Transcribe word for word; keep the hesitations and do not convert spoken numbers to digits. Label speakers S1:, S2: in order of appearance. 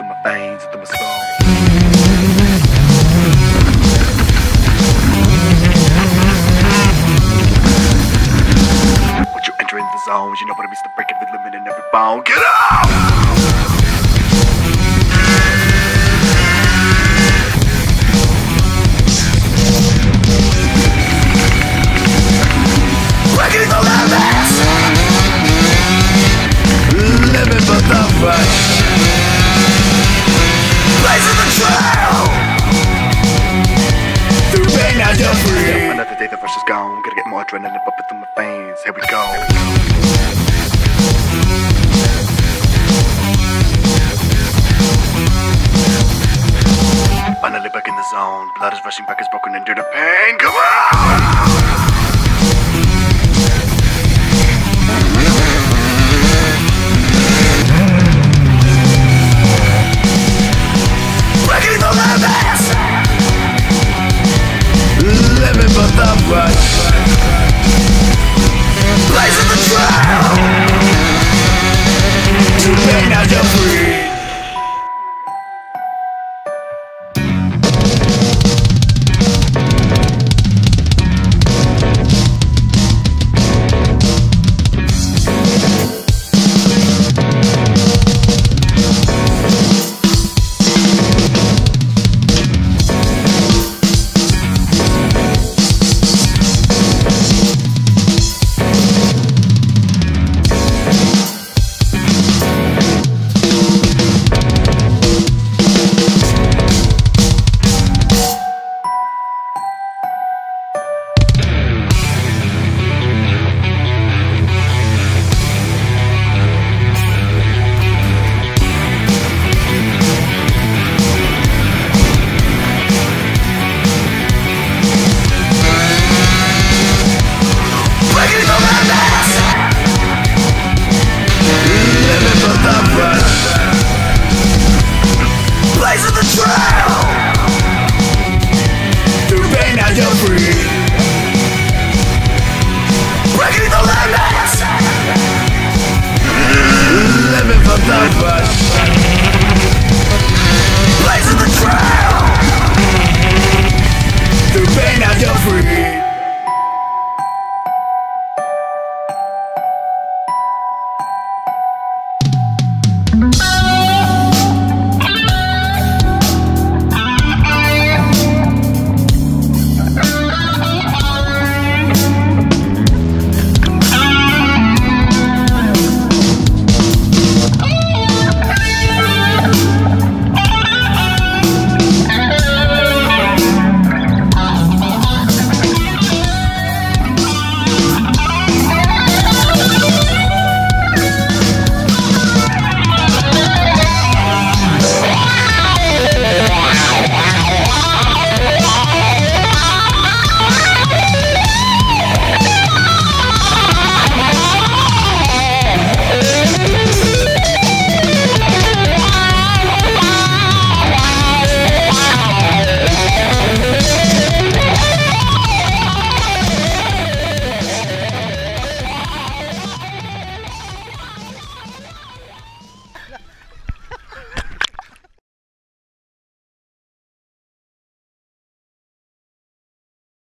S1: through my veins, through my soul. Once you enter in the zone, you know what it means to break every limit and every bone. Get out! Breaking the limits! Living for the rush, blazing the trail. Through pain now you're free. Another day the rush is gone. Gotta get more adrenaline pumping through my veins. Here we go. Finally back in the zone. Blood is rushing back, is broken under the pain. Come on!